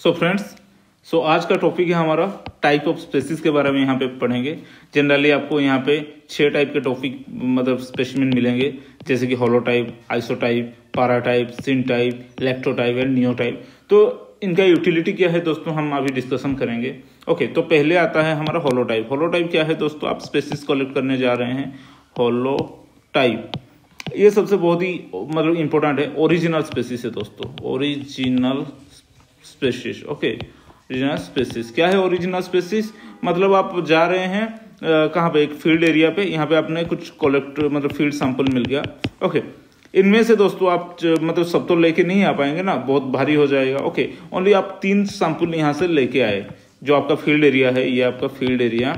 So friends, आज का topic है हमारा टाइप ऑफ स्पेसिस के बारे में यहाँ पे पढ़ेंगे। जनरली आपको यहाँ पे 6 टाइप के टॉपिक मतलब स्पेसिमेन मिलेंगे, जैसे कि holotype, isotype, paratype, syntype, electrotype and neotype. तो इनका यूटिलिटी क्या है दोस्तों, हम अभी डिस्कशन करेंगे। ओके, तो पहले आता है हमारा होलोटाइप। होलोटाइप क्या है दोस्तों, आप स्पेसिस कलेक्ट करने जा रहे हैं। होलोटाइप ये सबसे बहुत ही मतलब इंपॉर्टेंट है। ओरिजिनल स्पेसिस है दोस्तों, original species. Okay, original species क्या है? ओरिजिनल स्पेसिस मतलब आप जा रहे हैं कहाँ पे, एक फील्ड एरिया पे, यहाँ पे आपने कुछ कलेक्ट मतलब फील्ड सैंपल मिल गया। ओके, इनमें से दोस्तों आप मतलब सब तो लेके नहीं आ पाएंगे ना, बहुत भारी हो जाएगा। ओके, ओनली आप 3 सैंपल यहाँ से लेके आए। जो आपका फील्ड एरिया है, ये आपका फील्ड एरिया,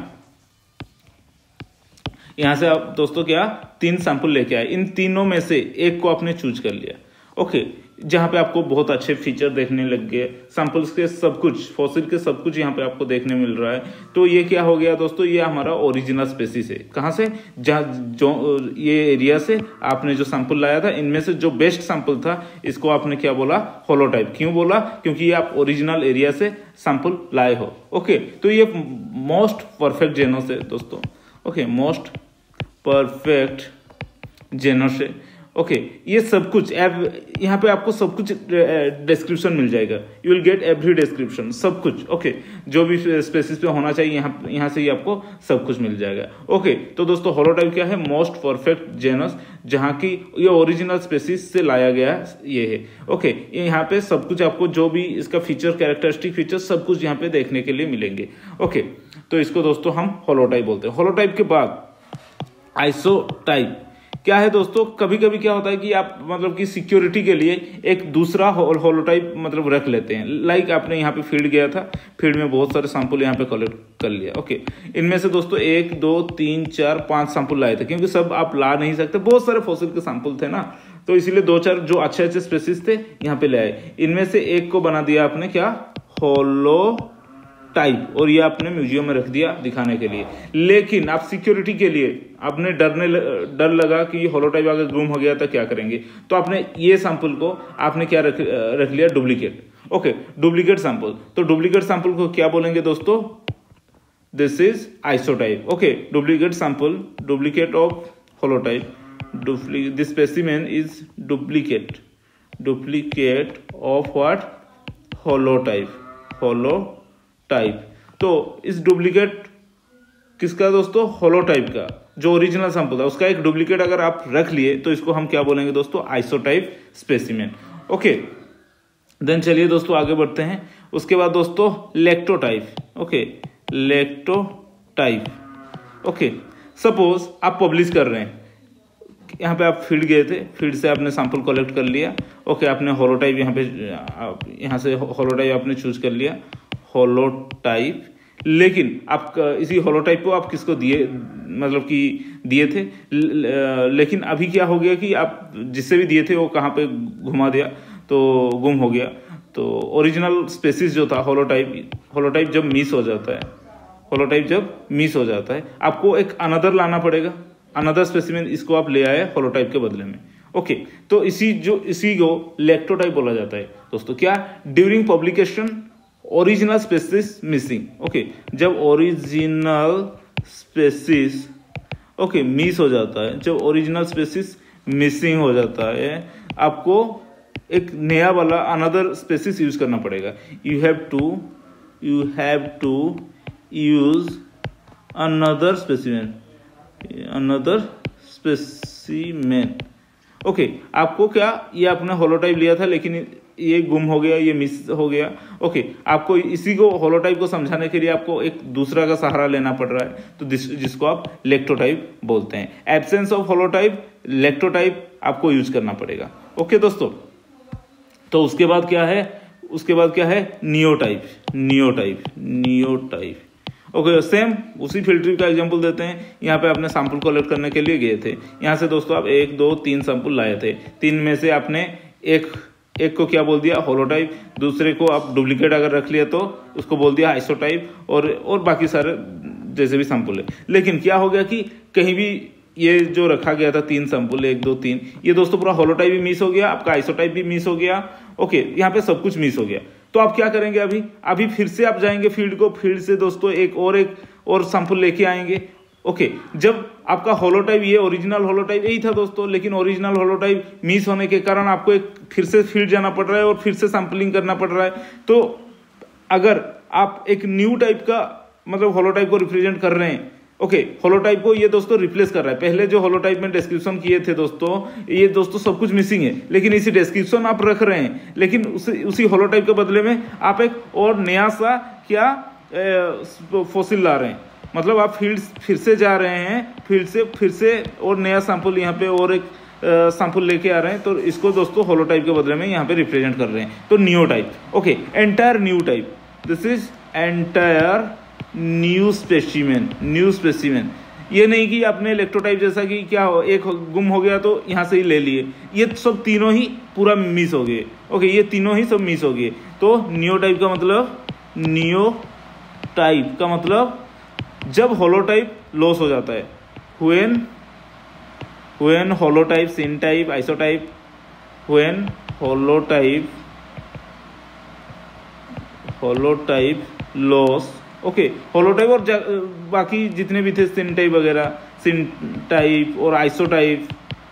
यहाँ से आप दोस्तों क्या 3 सैंपल लेके आए। इन तीनों में से एक को आपने चूज कर लिया। ओके, जहाँ पे आपको बहुत अच्छे फीचर देखने लग गए, सैंपल्स के सब कुछ, फॉसिल के सब कुछ यहाँ पे आपको देखने मिल रहा है। तो ये क्या हो गया दोस्तों, ये हमारा ओरिजिनल स्पेसिस है। कहाँ से? जो ये एरिया से आपने जो सैंपल लाया था, इनमें से जो बेस्ट सैंपल था, इसको आपने क्या बोला? होलोटाइप। क्यों बोला? क्योंकि ये आप ओरिजिनल एरिया से सैंपल लाए हो। ओके, तो ये मोस्ट परफेक्ट जेनस है दोस्तों। ओके, मोस्ट परफेक्ट जेनस है। ओके, ये सब कुछ यहाँ पे आपको सब कुछ डिस्क्रिप्शन मिल जाएगा। You will get every description, सब कुछ। ओके, जो भी स्पेसिस पे होना चाहिए यहाँ से ही आपको सब कुछ मिल जाएगा। ओके, तो दोस्तों होलोटाइप क्या है? मोस्ट परफेक्ट जेनस, जहाँ की ये ओरिजिनल स्पेसिस से लाया गया ये है। ओके, यहाँ पे सब कुछ आपको जो भी इसका फीचर, कैरेक्टरिस्टिक फीचर, सब कुछ यहाँ पे देखने के लिए मिलेंगे। ओके, तो इसको दोस्तों हम होलोटाइप बोलते हैं। होलोटाइप के बाद आइसोटाइप क्या है दोस्तों? कभी कभी क्या होता है कि आप मतलब कि सिक्योरिटी के लिए एक दूसरा होलोटाइप मतलब रख लेते हैं। लाइक आपने यहाँ पे फील्ड गया था, फील्ड में बहुत सारे सैंपल यहाँ पे कलेक्ट कर लिया। ओके, इनमें से दोस्तों 1 2 3 4 5 सैंपल लाए थे, क्योंकि सब आप ला नहीं सकते, बहुत सारे फॉसिल के सैंपल थे ना, तो इसीलिए 2-4 जो अच्छे स्पेसिस थे यहाँ पे ले आए। इनमें से एक को बना दिया आपने क्या? होलो टाइप, और ये आपने म्यूजियम में रख दिया दिखाने के लिए। लेकिन आप सिक्योरिटी के लिए आपने डर लगा कि होलोटाइप अगर गुम हो गया तो क्या करेंगे, तो आपने ये सैंपल को आपने क्या रख लिया? डुप्लीकेट। Okay, duplicate sample. तो डुप्लीकेट सैंपल को क्या बोलेंगे दोस्तों? This is isotype. Okay, duplicate sample, duplicate of holotype, this specimen is duplicate of what? Holotype, holotype. तो इस डुप्लीकेट किसका दोस्तों? होलोटाइप का। जो ओरिजिनल सैंपल था उसका एक डुप्लीकेट अगर आप रख लिए तो इसको हम क्या बोलेंगे दोस्तों? Isotype specimen. ओके, देन चलिए दोस्तों आगे बढ़ते हैं। उसके बाद दोस्तों electrotype. Okay, electrotype. Okay, suppose आप पब्लिश कर रहे हैं, यहाँ पे आप फील्ड गए थे, फील्ड से आपने सैंपल कलेक्ट कर लिया। ओके, आपने होलोटाइप यहाँ से होलोटाइप आपने चूज कर लिया, होलोटाइप। लेकिन आप इसी होलोटाइप को आप किसको दिए, मतलब कि दिए थे, लेकिन अभी क्या हो गया कि आप जिससे भी दिए थे वो कहाँ पे घुमा दिया, तो गुम हो गया। तो ओरिजिनल स्पेसिस जो था होलोटाइप जब मिस हो जाता है, आपको एक अनदर लाना पड़ेगा, अनदर स्पेसिमेन। इसको आप ले आए होलोटाइप के बदले में। ओके, तो इसी को इलेक्ट्रोटाइप बोला जाता है दोस्तों। क्या? During publication original species missing. Okay, जब ओरिजिनल स्पेसिस मिस हो जाता है, जब ओरिजिनल स्पेसिस मिसिंग हो जाता है, आपको एक नया वाला अनदर स्पेसिस यूज करना पड़ेगा। You have to use another specimen. Okay, आपको क्या, ये आपने होलोटाइप लिया था लेकिन ये गुम हो गया, ये मिस हो गया। ओके, आपको इसी को होलोटाइप को समझाने के लिए आपको एक दूसरा का सहारा लेना पड़ रहा है, तो जिसको आप इलेक्ट्रोटाइप बोलते हैं। एब्सेंस ऑफ होलोटाइप, इलेक्ट्रोटाइप आपको यूज करना पड़ेगा। ओके दोस्तों, तो उसके बाद क्या है? नियोटाइप। ओके, सेम उसी फील्ड ट्रिप का एग्जांपल देते हैं। यहाँ पे आपने सैंपल कलेक्ट करने के लिए गए थे, यहाँ से दोस्तों आप 1 2 3 सैंपल लाए थे। 3 में से आपने एक को क्या बोल दिया? होलोटाइप। दूसरे को आप डुप्लीकेट अगर रख लिया तो उसको बोल दिया आइसोटाइप, और बाकी सारे जैसे भी सैंपल है। लेकिन क्या हो गया कि कहीं भी ये जो रखा गया था 3 सैंपल, 1 2 3, ये दोस्तों पूरा होलोटाइप भी मिस हो गया, आपका आइसोटाइप भी मिस हो गया। ओके, यहाँ पे सब कुछ मिस हो गया। तो आप क्या करेंगे, अभी फिर से आप जाएंगे फील्ड से दोस्तों एक और सैंपल लेके आएंगे। ओके, जब आपका होलोटाइप, ये ओरिजिनल होलोटाइप यही था दोस्तों, लेकिन ओरिजिनल होलोटाइप मिस होने के कारण आपको एक फिर से फील्ड जाना पड़ रहा है और फिर से सैंपलिंग करना पड़ रहा है। तो अगर आप एक न्यू टाइप का मतलब होलोटाइप को रिप्रेजेंट कर रहे हैं, ओके, होलोटाइप को ये दोस्तों रिप्लेस कर रहा है। पहले जो होलोटाइप में डिस्क्रिप्शन किए थे दोस्तों, ये दोस्तों सब कुछ मिसिंग है, लेकिन इसी डिस्क्रिप्शन आप रख रहे हैं, लेकिन उसी होलोटाइप के बदले में आप एक और नया सा क्या फॉसिल ला रहे हैं। मतलब आप फील्ड फिर से जा रहे हैं, फिर से और नया सैंपल यहाँ पे और एक सैंपल लेके आ रहे हैं, तो इसको दोस्तों होलोटाइप के बदले में यहाँ पे रिप्रेजेंट कर रहे हैं। तो new type, okay, entire new type, this is entire new specimen. ये नहीं कि आपने इलेक्ट्रोटाइप जैसा कि क्या हो, एक गुम हो गया तो यहाँ से ही ले लिए, ये सब तीनों ही पूरा मिस हो गए। ओके, ये तीनों ही सब मिस हो गए। तो न्यू टाइप का मतलब जब होलोटाइप लॉस हो जाता है, when holotype, syntype, isotype, when holotype loss, okay, holotype और बाकी जितने भी थे सिन टाइप वगैरह, सिन टाइप और आइसोटाइप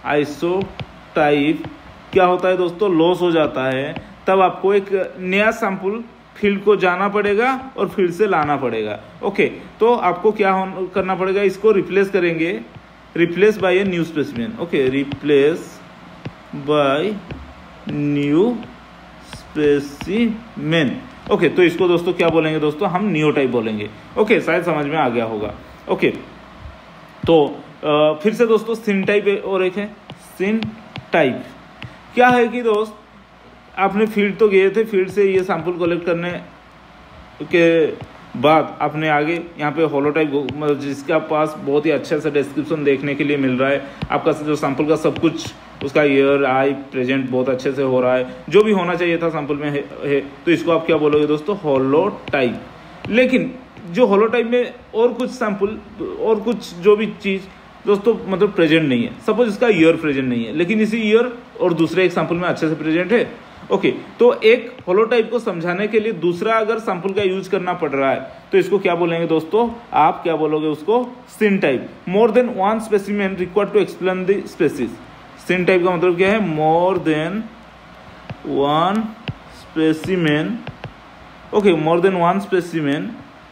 क्या होता है दोस्तों, लॉस हो जाता है, तब आपको एक नया सैंपल फील्ड को जाना पड़ेगा और फील्ड से लाना पड़ेगा। ओके, तो आपको क्या करना पड़ेगा, इसको रिप्लेस करेंगे, replace by a new specimen. Okay, replace by new specimen. Okay, तो इसको दोस्तों क्या बोलेंगे दोस्तों, हम न्यू टाइप बोलेंगे। ओके, शायद समझ में आ गया होगा। ओके, तो फिर से दोस्तों सिन टाइप और एक है सिन टाइप। क्या है कि दोस्त आपने फील्ड तो गए थे, फील्ड से ये सैंपल कलेक्ट करने के बाद आपने आगे यहाँ पे होलोटाइप, मतलब जिसका पास बहुत ही अच्छा सा डिस्क्रिप्शन देखने के लिए मिल रहा है, आपका जो सैंपल का सब कुछ उसका ईयर आई प्रेजेंट बहुत अच्छे से हो रहा है, जो भी होना चाहिए था सैंपल में है, तो इसको आप क्या बोलोगे दोस्तों, होलोटाइप। लेकिन जो होलोटाइप में और कुछ सैंपल और कुछ जो भी चीज़ दोस्तों मतलब प्रेजेंट नहीं है, सपोज इसका ईयर प्रेजेंट नहीं है, लेकिन इसी ईयर और दूसरे एक सैंपल में अच्छे से प्रेजेंट है। ओके, तो एक होलोटाइप को समझाने के लिए दूसरा अगर सैंपल का यूज करना पड़ रहा है, तो इसको क्या बोलेंगे दोस्तों, आप क्या बोलोगे उसको, syntype. More than one specimen required to explain the species. Syntype का मतलब क्या है, more than one specimen. Okay, more than one specimen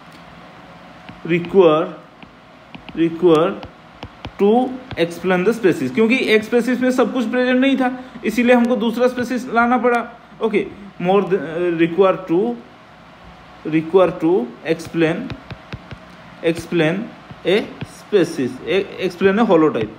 require to explain the species, क्योंकि एक स्पेसीज में सब कुछ प्रेजेंट नहीं था, इसीलिए हमको दूसरा स्पेसीज लाना पड़ा। Okay, more require to explain a species, explain a holotype.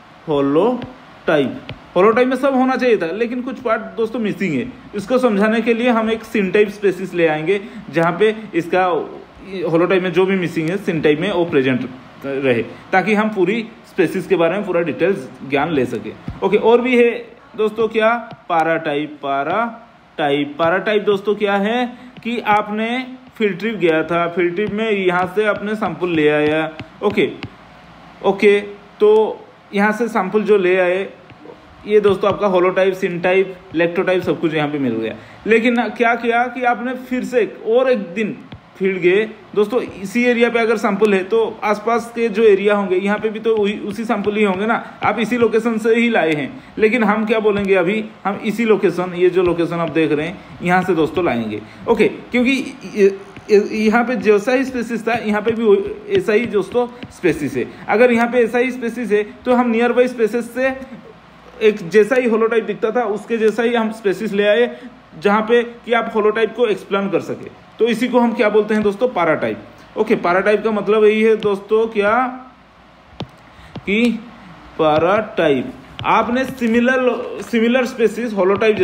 Holotype में सब होना चाहिए था, लेकिन कुछ पार्ट दोस्तों मिसिंग है। इसको समझाने के लिए हम एक सिन टाइप स्पेसीज ले आएंगे, जहाँ पे इसका होलोटाइप में जो भी मिसिंग है सिन टाइप में वो प्रेजेंट रहे, ताकि हम पूरी स्पेसीज के बारे में पूरा डिटेल्स ज्ञान ले सके। ओके, और भी है दोस्तों क्या, पाराटाइप दोस्तों क्या है कि आपने फील्ड ट्रिप गया था, फील्ड ट्रिप में यहाँ से अपने सैंपल ले आया। ओके, तो यहाँ से सैंपल जो ले आए, ये दोस्तों आपका होलोटाइप, सिन टाइप, इलेक्ट्रोटाइप सब कुछ यहाँ पे मिल गया। लेकिन क्या किया कि आपने फिर से एक दिन फील्ड गए दोस्तों, इसी एरिया पे अगर सैंपल है तो आसपास के जो एरिया होंगे यहाँ पे भी तो उसी सैंपल ही होंगे ना, आप इसी लोकेशन से ही लाए हैं। लेकिन हम क्या बोलेंगे, अभी हम इसी लोकेशन, ये जो लोकेशन आप देख रहे हैं यहाँ से दोस्तों लाएंगे। ओके, क्योंकि यहाँ पे जैसा ही स्पेसिस था, यहाँ पे भी ऐसा ही दोस्तों स्पेसिस है। अगर यहाँ पे ऐसा ही स्पेसिस है तो हम नियर बाई स्पेसिस से एक जैसा ही होलोटाइप दिखता था उसके जैसा ही हम स्पेसिस ले आए, जहाँ पे कि आप होलोटाइप को एक्सप्लेन कर सके। तो इसी को हम क्या बोलते हैं दोस्तों, पाराटाइप। ओके, पाराटाइप का मतलब यही है दोस्तों क्या कि पाराटाइप आपने सिमिलर स्पेसिस, होलोटाइप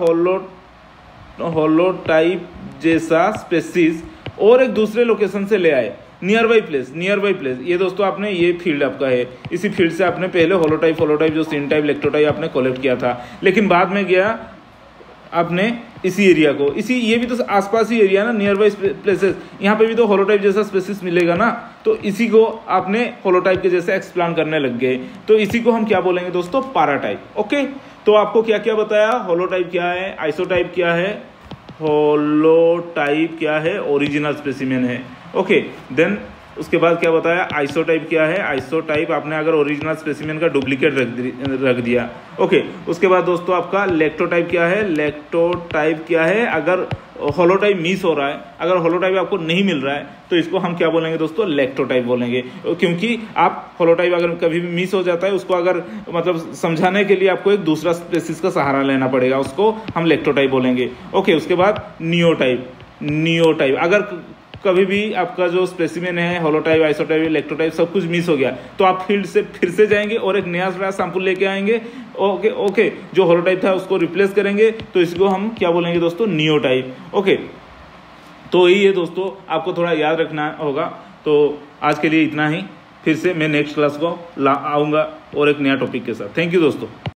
जैसा स्पेसिस और एक दूसरे लोकेशन से ले आए, नियर बाई प्लेस। ये दोस्तों आपने, ये फील्ड आपका है, इसी फील्ड से आपने पहले होलोटाइप जो सिन टाइप, इलेक्ट्रोटाइप आपने कलेक्ट किया था, लेकिन बाद में गया आपने इसी एरिया को, ये भी तो आसपास ही एरिया ना, नियर बाई प्लेसेस, यहाँ पे भी तो होलोटाइप जैसा स्पेसिस मिलेगा ना, तो इसी को आपने होलोटाइप के जैसे एक्सप्लेन करने लग गए, तो इसी को हम क्या बोलेंगे दोस्तों, पाराटाइप। ओके, तो आपको क्या क्या बताया, होलोटाइप क्या है, आइसोटाइप क्या है, होलोटाइप क्या है, ओरिजिनल स्पेसिमेन है। ओके, देन उसके बाद क्या बताया, आइसोटाइप क्या है, आइसोटाइप आपने अगर ओरिजिनल स्पेसिमेन का डुप्लीकेट रख दिया। ओके, उसके बाद दोस्तों आपका लेक्टोटाइप क्या है, लेक्टोटाइप क्या है, अगर होलोटाइप मिस हो रहा है, अगर होलोटाइप आपको नहीं मिल रहा है तो इसको हम क्या बोलेंगे दोस्तों, लेक्टोटाइप बोलेंगे। क्योंकि आप होलोटाइप अगर कभी भी मिस हो जाता है, उसको अगर मतलब समझाने के लिए आपको एक दूसरा स्पेसिस का सहारा लेना पड़ेगा, उसको हम लेक्टोटाइप बोलेंगे। ओके, उसके बाद नियोटाइप, नियोटाइप अगर कभी भी आपका जो स्पेसिमेन है, होलोटाइप, आइसोटाइप, लेक्टोटाइप सब कुछ मिस हो गया तो आप फील्ड से फिर से जाएंगे और एक नया सैंपल लेके आएंगे। ओके ओके, जो होलोटाइप था उसको रिप्लेस करेंगे, तो इसको हम क्या बोलेंगे दोस्तों, नियोटाइप। ओके, तो यही है दोस्तों, आपको थोड़ा याद रखना होगा। तो आज के लिए इतना ही, फिर से मैं नेक्स्ट क्लास को आऊँगा और एक नया टॉपिक के साथ। थैंक यू दोस्तों।